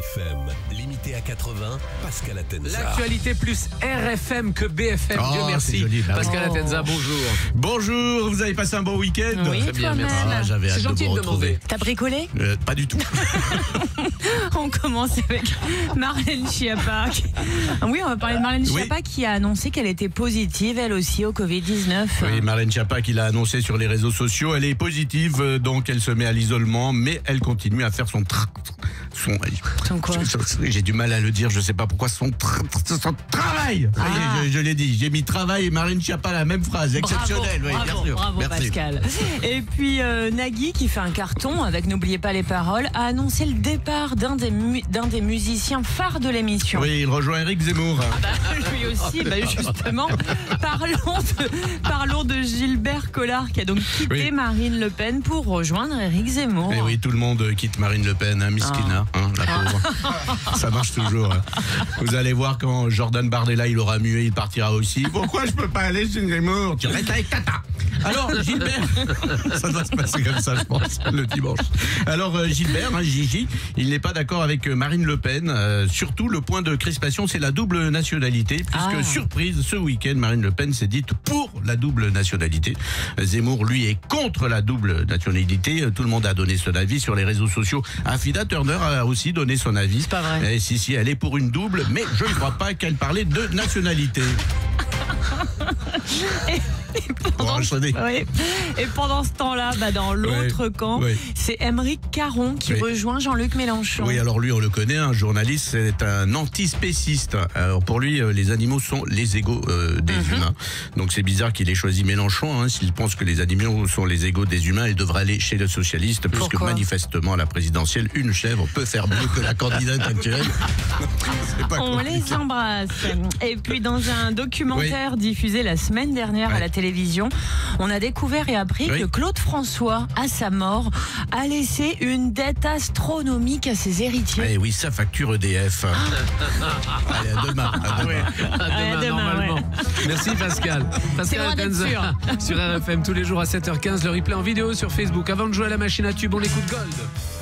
BFM, limité à 80, Pascal Atenza. L'actualité plus RFM que BFM, Dieu merci. Joli, Pascal Atenza, bonjour. Bonjour, vous avez passé un bon week-end? Oui, Très bien, toi-même. merci. J'avais C'est hâte de gentil vous de retrouver. demander. T'as bricolé? Pas du tout. On commence avec Marlène Schiappa. Oui, on va parler de Marlène Oui. Schiappa qui a annoncé qu'elle était positive, elle aussi, au Covid-19. Oui, Marlène Schiappa qui l'a annoncé sur les réseaux sociaux, elle est positive, donc elle se met à l'isolement, mais elle continue à faire son Son quoi? J'ai du mal à le dire, je sais pas pourquoi, son travail. Ça y est, je l'ai dit, j'ai mis travail et Marlène Schiappa la même phrase, exceptionnelle. Oui, bien sûr. Bravo Merci. Pascal. Et puis Nagui, qui fait un carton avec N'oubliez pas les paroles, a annoncé le départ d'un des musiciens phares de l'émission. Oui, il rejoint Éric Zemmour. Lui aussi, justement. Parlons de Gilbert Collard qui a donc quitté Oui. Marine Le Pen pour rejoindre Éric Zemmour. Et oui, tout le monde quitte Marine Le Pen, hein, miskina, la pauvre. Ça marche toujours. Hein. Vous allez voir quand Jordan Bardella il aura mué, il partira aussi. Pourquoi je peux pas aller chez Zemmour? Tu restes avec Tata. Alors Gilbert, ça doit se passer comme ça, je pense, le dimanche. Alors Gilbert, Gigi, il n'est pas d'accord avec Marine Le Pen. Surtout, le point de crispation, c'est la double nationalité, puisque surprise, ce week-end, Marine Le Pen s'est dite pour la double nationalité. Zemmour, lui, est contre la double nationalité. Tout le monde a donné son avis sur les réseaux sociaux. Affida Turner a aussi donné son avis. C'est pas vrai. Si, elle est pour une double, mais je ne crois pas qu'elle parlait de nationalité. Oui. Et pendant ce temps-là, dans l'autre camp, c'est Aymeric Caron qui rejoint Jean-Luc Mélenchon. Oui, alors lui, on le connaît, un journaliste, c'est un antispéciste. Alors pour lui, les animaux sont les égaux des humains. Donc c'est bizarre qu'il ait choisi Mélenchon. S'il pense que les animaux sont les égaux des humains, il devrait aller chez les socialistes, puisque manifestement, à la présidentielle, une chèvre peut faire mieux que la candidate actuelle. On les embrasse. Et puis dans un documentaire diffusé la semaine dernière à la télévision, on a découvert et appris que Claude François, à sa mort, a laissé une dette astronomique à ses héritiers. Eh oui, sa facture EDF. Allez, à demain. À demain, normalement. Merci Pascal. Pascal loin d'être Atenza sûr. sur RFM tous les jours à 7h15. Le replay en vidéo sur Facebook. Avant de jouer à la machine à tube, on écoute Gold.